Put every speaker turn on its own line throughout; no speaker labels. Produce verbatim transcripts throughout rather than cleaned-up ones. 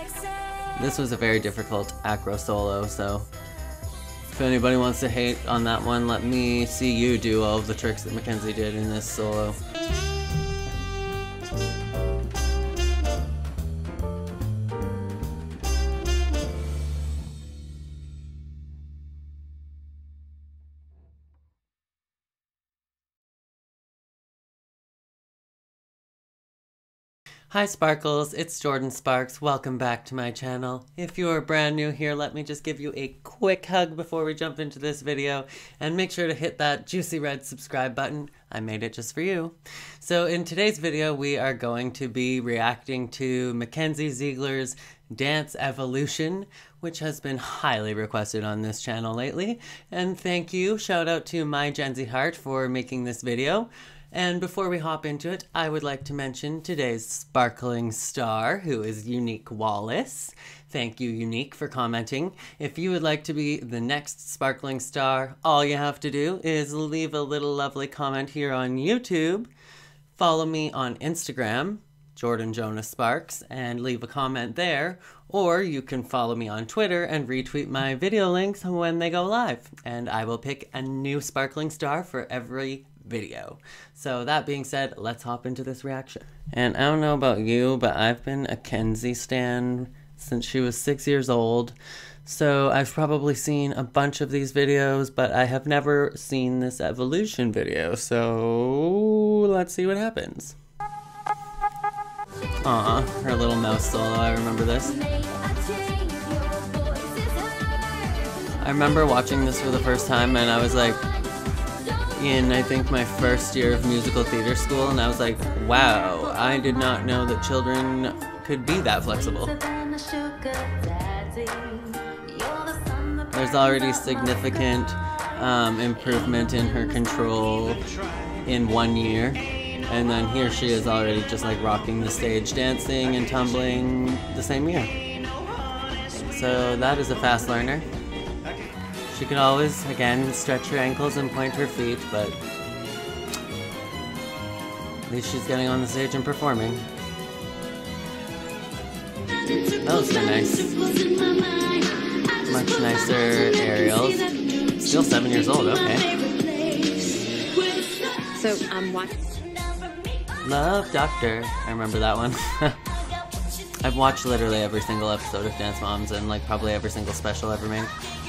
This was a very difficult acro solo, so if anybody wants to hate on that one, let me see you do all of the tricks that Mackenzie did in this solo. Hi Sparkles, it's Jordan Sparks. Welcome back to my channel. If you are brand new here, let me just give you a quick hug before we jump into this video, and make sure to hit that juicy red subscribe button. I made it just for you. So in today's video, we are going to be reacting to Mackenzie Ziegler's Dance Evolution, which has been highly requested on this channel lately. And thank you, shout out to my Gen Z Heart for making this video. And before we hop into it, I would like to mention today's sparkling star, who is Unique Wallace. Thank you, Unique, for commenting. If you would like to be the next sparkling star, all you have to do is leave a little lovely comment here on YouTube, follow me on Instagram, Jordan Jonas Sparks, and leave a comment there, or you can follow me on Twitter and retweet my video links when they go live, and I will pick a new sparkling star for every video. So that being said, let's hop into this reaction. And I don't know about you, but I've been a Kenzie stan since she was six years old. So I've probably seen a bunch of these videos, but I have never seen this evolution video. So let's see what happens. Aw, her little mouse solo, I remember this. I remember watching this for the first time and I was like, in I think my first year of musical theater school, and I was like, wow, I did not know that children could be that flexible. There's already significant um, improvement in her control in one year, and then here she is already just like rocking the stage, dancing and tumbling the same year. So that is a fast learner. She can always, again, stretch her ankles and point her feet, but at least she's getting on the stage and performing. Those are nice. Much nicer aerials. Still seven years old, okay.
So, um, what?
Love Doctor. I remember that one. I've watched literally every single episode of Dance Moms and like probably every single special ever made.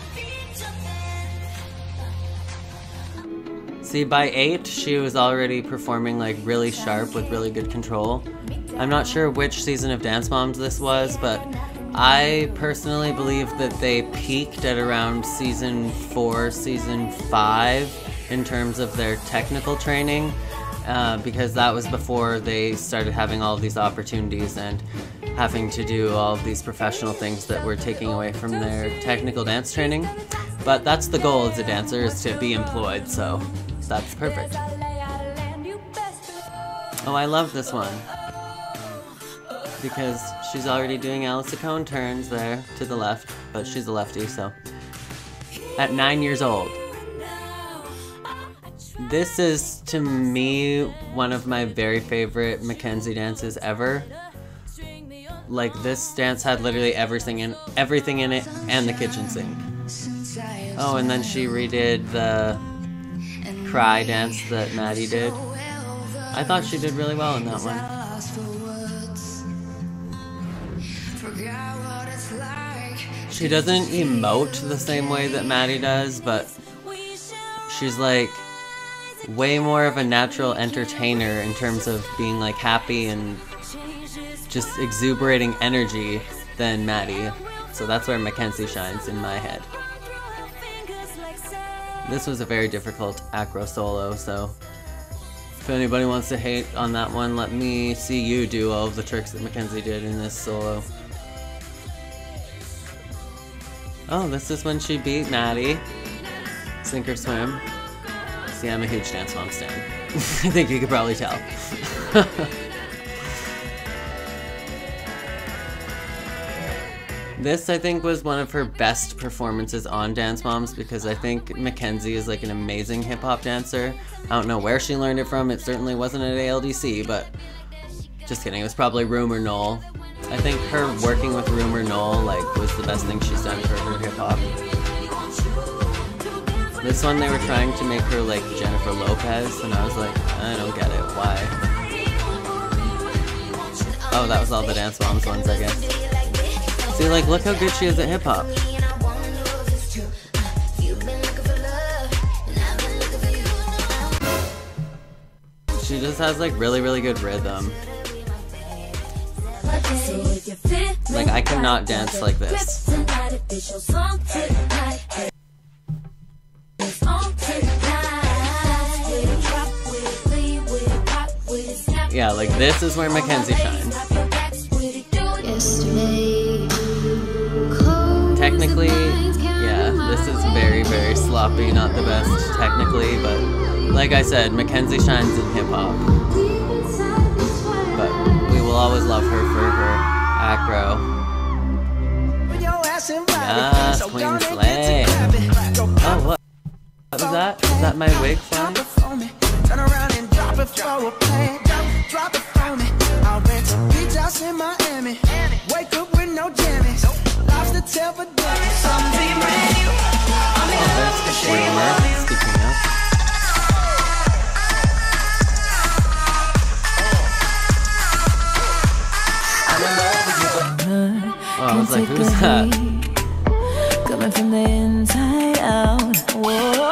See, by eight, she was already performing like really sharp with really good control. I'm not sure which season of Dance Moms this was, but I personally believe that they peaked at around season four, season five in terms of their technical training, uh, because that was before they started having all of these opportunities and having to do all of these professional things that were taking away from their technical dance training. But that's the goal as a dancer, is to be employed, so that's perfect. Oh, I love this one because she's already doing Alice Cone turns there to the left, but she's a lefty, so. At nine years old. This is, to me, one of my very favorite Mackenzie dances ever. Like, this dance had literally everything in, everything in it, and the kitchen sink. Oh, and then she redid the cry dance that Maddie did. I thought she did really well in that one. She doesn't emote the same way that Maddie does, but she's like way more of a natural entertainer in terms of being like happy and just exuberating energy than Maddie. So that's where Mackenzie shines in my head. This was a very difficult acro solo, so if anybody wants to hate on that one, let me see you do all of the tricks that Mackenzie did in this solo. Oh, this is when she beat Maddie. Sink or swim. See, I'm a huge Dance Mom stan. I think you could probably tell. This, I think, was one of her best performances on Dance Moms because I think Mackenzie is like an amazing hip-hop dancer. I don't know where she learned it from. It certainly wasn't at A L D C, but just kidding. It was probably Rumor Knoll. I think her working with Rumor Knoll like was the best thing she's done for her hip hop. This one they were trying to make her like Jennifer Lopez, and I was like, I don't get it. Why? Oh, that was all the Dance Moms ones, I guess. See, like, look how good she is at hip hop. She just has like really, really good rhythm. Like, I cannot dance like this. Yeah, like this is where Mackenzie shines. Technically, yeah, this is very, very sloppy, not the best technically, but like I said, Mackenzie shines in hip hop. But we will always love her for her acro. Yes, Queen Slay. Oh, what? What was that? Is that my wig flying?
Turn around and drop it for a plan. Drop it for me. I'll rent a beach house in Miami. Wake up with no jammies. Lobster tail for dinner. Something brand new. I'm in love with the shame of you.
Speaking of. Oh, I was like, who's that?
Coming from the inside out. Whoa.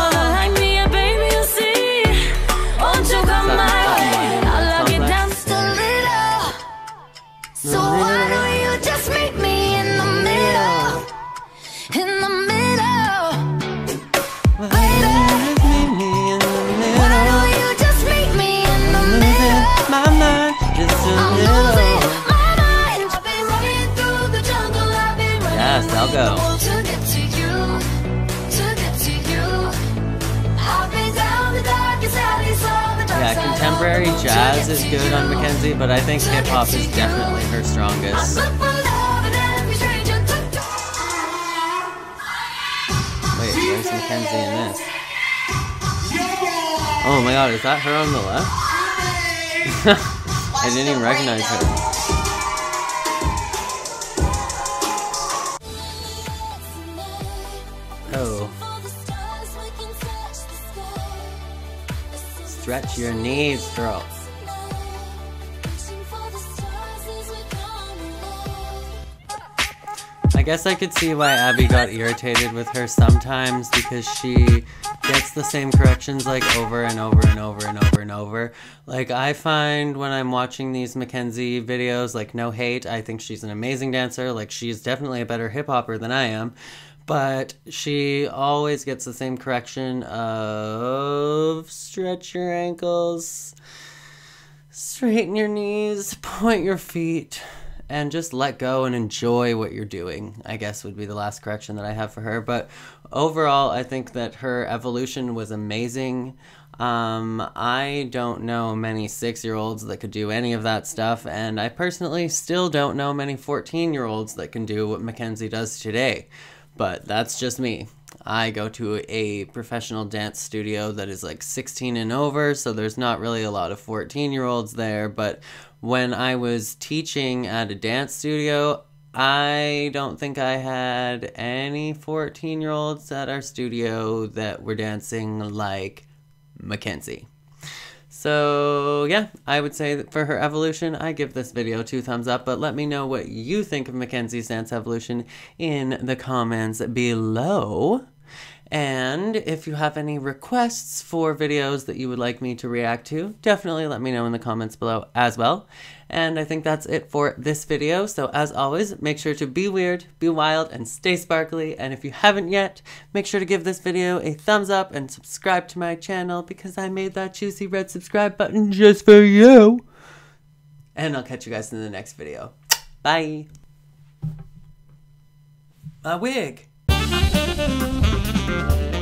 So why don't you just meet me in the middle? In the middle. Baby, why don't you just meet me in the middle?
My mind just a
I'm
little.
losing my mind. I've been running through the jungle. I've been running.
Yes, I'll go.
To get to you, to get to you. I've been down the darkest alleys of the dark
Yeah,
side.
contemporary jazz is good on Mackenzie, but I think hip hop is definitely her strongest. Wait, where's Mackenzie in this? Oh my god, is that her on the left? I didn't even recognize her. Oh. Stretch your knees, girl. I guess I could see why Abby got irritated with her sometimes, because she gets the same corrections like over and over and over and over and over. Like, I find when I'm watching these Mackenzie videos, like, no hate, I think she's an amazing dancer. Like, she's definitely a better hip-hopper than I am. But she always gets the same correction of stretch your ankles, straighten your knees, point your feet, and just let go and enjoy what you're doing, I guess would be the last correction that I have for her. But overall, I think that her evolution was amazing. Um, I don't know many six-year-olds that could do any of that stuff, and I personally still don't know many fourteen-year-olds that can do what Mackenzie does today. But that's just me. I go to a professional dance studio that is like sixteen and over, so there's not really a lot of fourteen-year-olds there. But when I was teaching at a dance studio, I don't think I had any fourteen-year-olds at our studio that were dancing like Mackenzie. So yeah, I would say that for her evolution, I give this video two thumbs up, but let me know what you think of Mackenzie's dance evolution in the comments below. And if you have any requests for videos that you would like me to react to, definitely let me know in the comments below as well. And I think that's it for this video. So as always, make sure to be weird, be wild, and stay sparkly. And if you haven't yet, make sure to give this video a thumbs up and subscribe to my channel, because I made that juicy red subscribe button just for you. And I'll catch you guys in the next video. Bye. A wig.